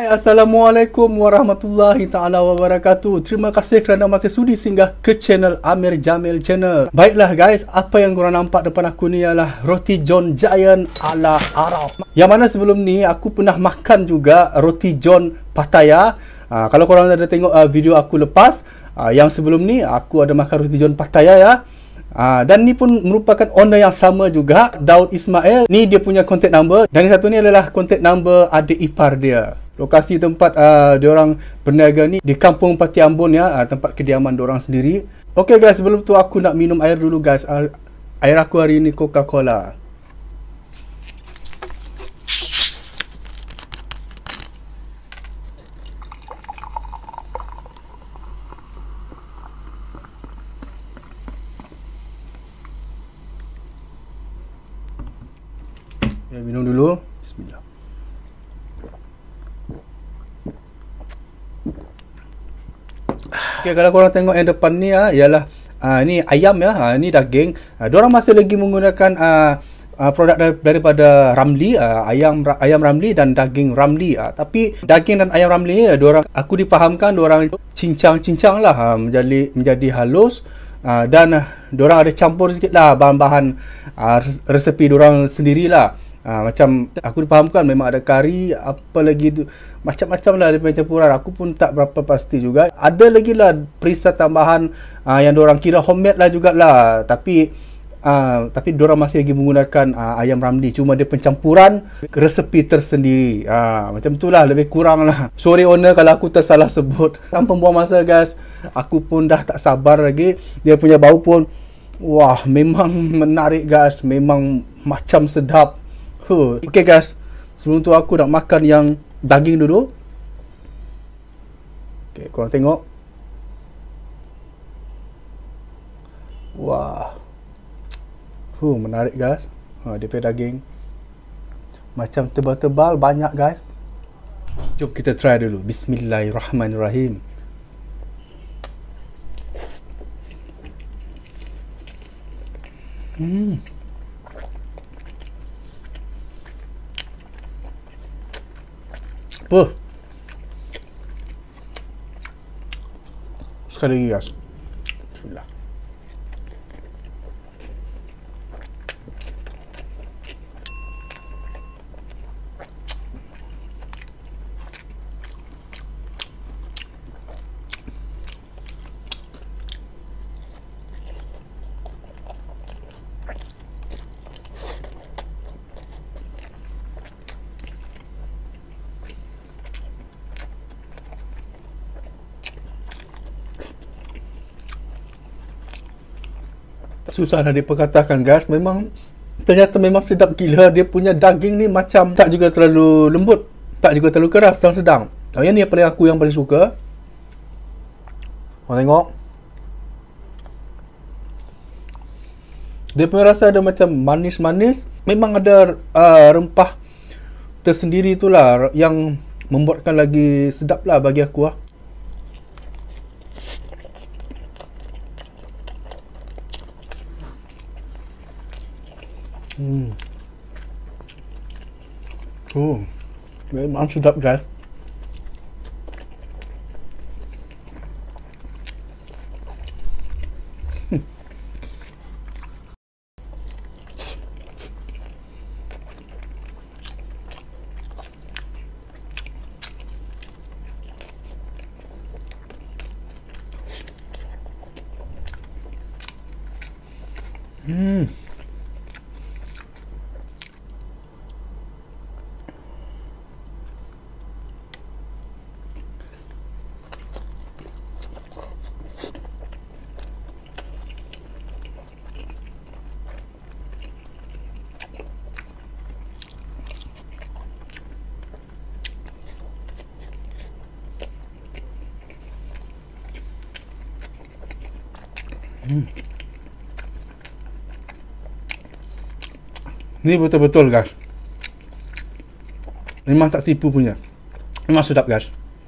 Assalamualaikum warahmatullahi ta'ala wabarakatuh. Terima kasih kerana masih sudi singgah ke channel Amir Jamil Channel. Baiklah guys, apa yang korang nampak depan aku ni ialah roti John Giant ala Arab. Yang mana sebelum ni aku pernah makan juga roti John Pattaya. Kalau korang ada tengok video aku lepas, yang sebelum ni aku ada makan roti John Pattaya ya. Dan ni pun merupakan owner yang sama juga, Daud Ismail. Ni dia punya contact number, dan yang satu ni adalah contact number adik ipar dia. Lokasi tempat diorang berniaga ni di Kampung Pati Ambon ya, tempat kediaman diorang sendiri. Okay guys, sebelum tu aku nak minum air dulu guys. Air aku hari ni Coca-Cola. Ya, minum dulu. Bismillah. Okay, kalau korang tengok yang depan ni ialah ni ayam ya, ni daging. Diorang masih lagi menggunakan produk daripada Ramly, ayam Ramly dan daging Ramly. Tapi daging dan ayam Ramly ni aku difahamkan diorang cincang lah menjadi halus. Dan diorang ada campur sikit lah bahan-bahan resepi diorang sendirilah. Macam aku difahamkan memang ada kari, apa lagi tu, macam-macam lah dia punya campuran. Aku pun tak berapa pasti juga. Ada lagi lah perisa tambahan yang diorang kira homemade lah jugalah. Tapi diorang masih lagi menggunakan ayam Ramly. Cuma dia pencampuran resepi tersendiri. Macam tu lah, lebih kurang lah. Sorry owner kalau aku tersalah sebut. Tanpa buang masa guys, aku pun dah tak sabar lagi. Dia punya bau pun, wah, memang menarik guys. Memang macam sedap. Okay guys, sebelum tu aku nak makan yang daging dulu. Okay, korang tengok. Wah, menarik guys. Dia punya daging macam tebal-tebal, banyak guys. Jom kita try dulu. Bismillahirrahmanirrahim. Sekali lagi guys. Bismillah. Susah nak diperkatakan guys. Ternyata memang sedap gila. Dia punya daging ni macam tak juga terlalu lembut, tak juga terlalu keras, sedang. Yang ni yang paling suka. Korang tengok, dia punya rasa ada macam manis-manis. Memang ada rempah tersendiri itulah yang membuatkan lagi sedap lah bagi aku . Memang sedap guys. Ni betul-betul guys, memang tak tipu punya. Memang sedap guys.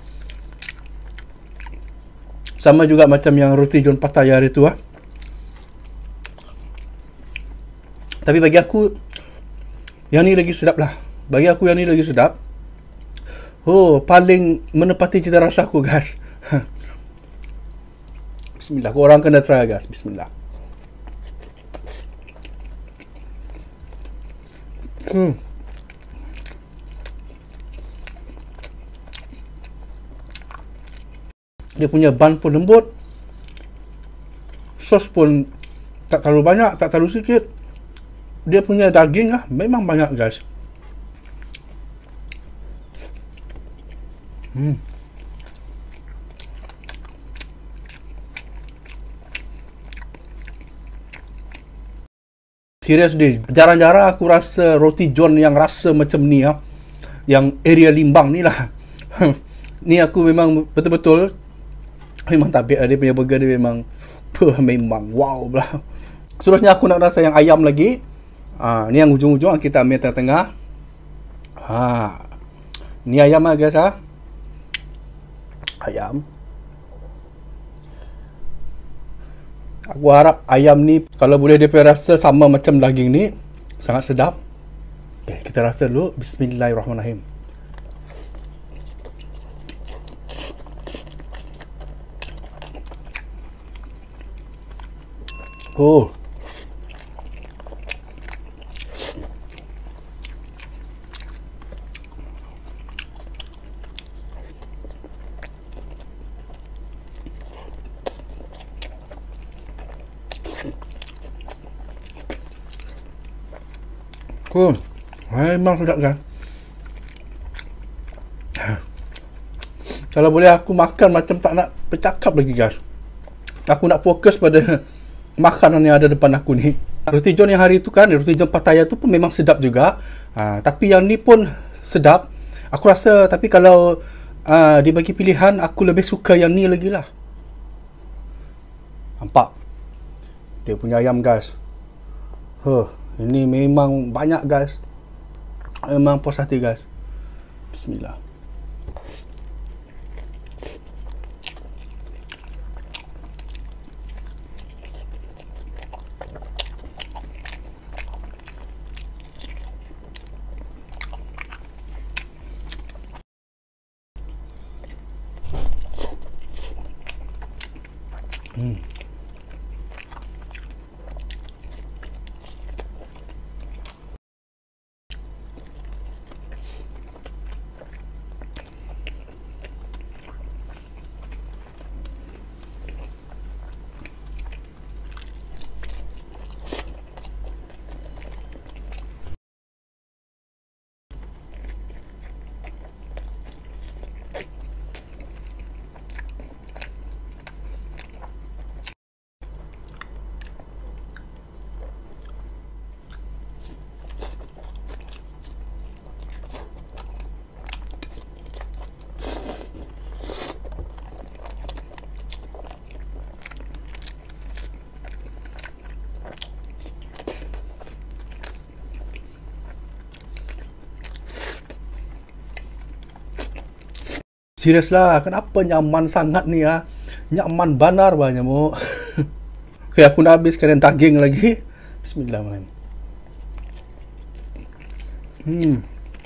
Sama juga macam yang roti John Pattaya itu Tapi bagi aku yang ni lagi sedap lah. Bagi aku yang ni lagi sedap. Oh, paling menepati cita rasa aku, guys. Bismillah, korang kena try, guys. Bismillah. Dia punya bun pun lembut. Sos pun tak terlalu banyak, tak terlalu sikit. Dia punya daging memang banyak, guys. Serius deh, jarang-jarang aku rasa roti john yang rasa macam ni yang area Limbang ni lah. Ni aku memang betul-betul memang tabik dia punya burger dia memang memang wow lah. Seterusnya aku nak rasa yang ayam lagi. Ni yang ujung-ujung kita ambil tengah-tengah. Ni ayam guys Ayam. Aku harap ayam ni kalau boleh dia rasa sama macam daging ni, sangat sedap. Okay, kita rasa dulu. Bismillahirrahmanirrahim. Oh. Memang sedap kan. Kalau boleh aku makan macam tak nak bercakap lagi, guys. Aku nak fokus pada makanan yang ada depan aku ni. Roti john yang hari tu kan, roti john Pattaya tu pun memang sedap juga. Tapi yang ni pun sedap. Aku rasa, tapi kalau dibagi pilihan, aku lebih suka yang ni lagi lah. Nampak? Dia punya ayam, guys. Ini memang banyak, guys. Memang puas hati, guys. Bismillah. Serius lah, kenapa nyaman sangat ni Nyaman banar banyak mu. Okay, aku nak habiskan yang daging lagi. Bismillahirrahmanirrahim.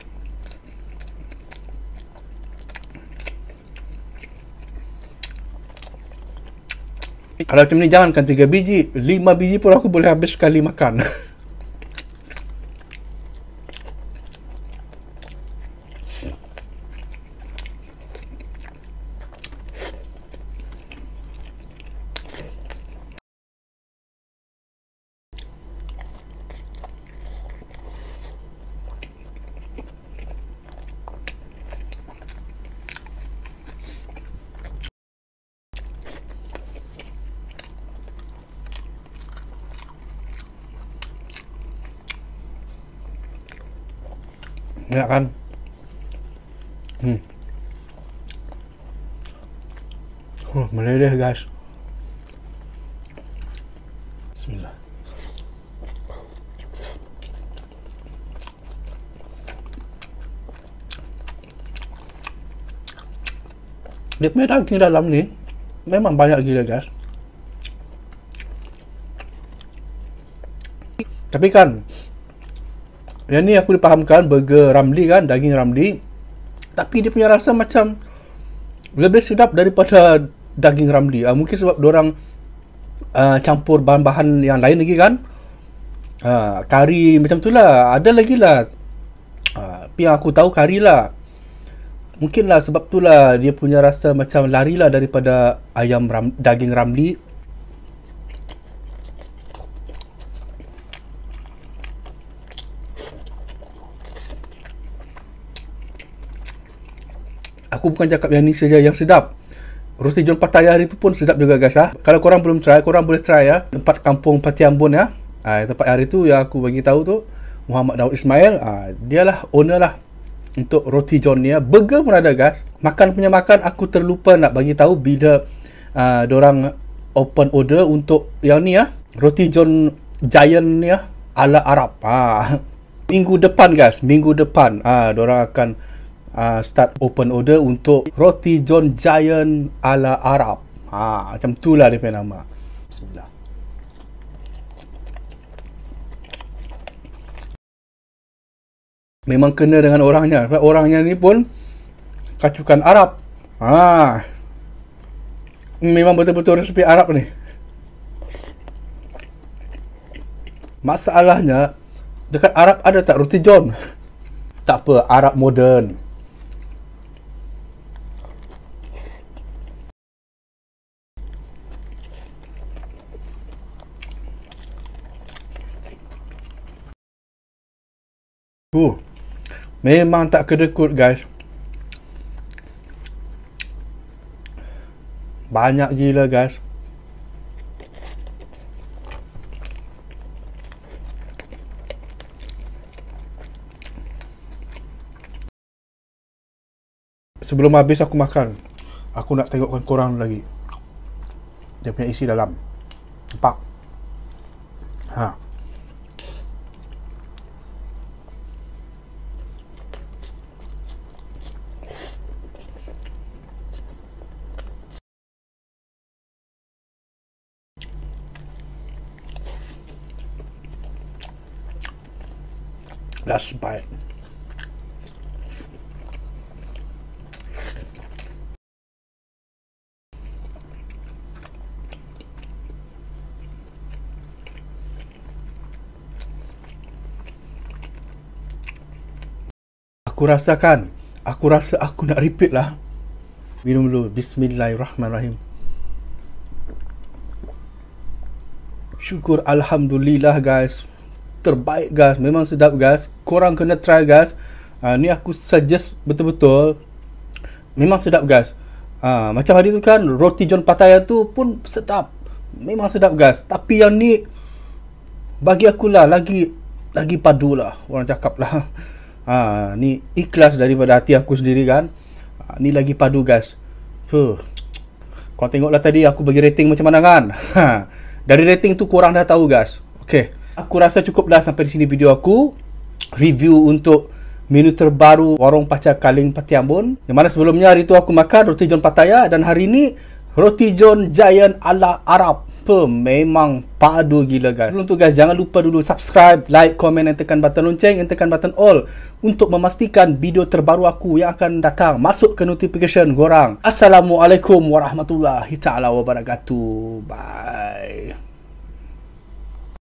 Kalau macam ni jangankan 3 biji, 5 biji pun aku boleh habis sekali makan. Ya kan? Meleleh, guys. Bismillah. Dia punya daging dalam ni memang banyak gila, guys. Tapi kan yang ni aku dipahamkan burger Ramly kan, daging Ramly. Tapi dia punya rasa macam lebih sedap daripada daging ramli. Mungkin sebab diorang campur bahan-bahan yang lain lagi kan. Kari macam tu lah. Ada lagi lah. Tapi yang aku tahu kari lah. Mungkin lah sebab tu lah dia punya rasa macam lari lah daripada daging ramli. Aku bukan cakap yang ni saja yang sedap. Roti john Pattaya hari tu pun sedap juga guys. Kalau korang belum try, korang boleh try ya. Tempat kampung Pati Ambon ya. Tempat hari tu yang aku bagi tahu tu, Muhammad Daud Ismail. Dialah owner lah untuk roti john ni ya. Burger pun ada guys. Makan punya makan, aku terlupa nak bagi tahu bila dorang open order untuk yang ni ya. Roti john giant ni ya, ala Arab. Minggu depan guys, minggu depan dorang akan start open order untuk roti john giant ala Arab. Macam tu lah dia punya nama. Bismillah. Memang kena dengan orangnya. Orangnya ni pun kacukan Arab. Memang betul-betul resepi Arab ni. Masalahnya dekat Arab ada tak roti john? Tak apa, Arab moden. Memang tak kedekut guys. Banyak gila guys. Sebelum habis aku makan, aku nak tengokkan korang lagi. Dia punya isi dalam. Nampak? Last bite. Aku rasa aku nak repeat lah. Minum dulu. Bismillahirrahmanirrahim. Syukur Alhamdulillah guys. Terbaik guys. Memang sedap guys. Korang kena try guys. Ni aku suggest betul-betul. Memang sedap guys. Macam hari tu kan, roti john Pattaya tu pun sedap. Memang sedap guys. Tapi yang ni bagi akulah lagi padu lah. Orang cakap lah. Ni ikhlas daripada hati aku sendiri kan. Ni lagi padu guys. Korang tengoklah tadi aku bagi rating macam mana kan. Dari rating tu korang dah tahu guys. Okay, aku rasa cukup dah sampai di sini video aku. Review untuk menu terbaru warung Pacar Kaling Pati Ambon. Yang mana sebelumnya hari tu aku makan roti john Pattaya, dan hari ni roti john giant ala Arab. Memang padu gila guys. Sebelum tu guys, jangan lupa dulu subscribe, like, komen dan tekan button lonceng dan tekan button all untuk memastikan video terbaru aku yang akan datang masuk ke notification korang. Assalamualaikum warahmatullahi taala wabarakatuh. Bye.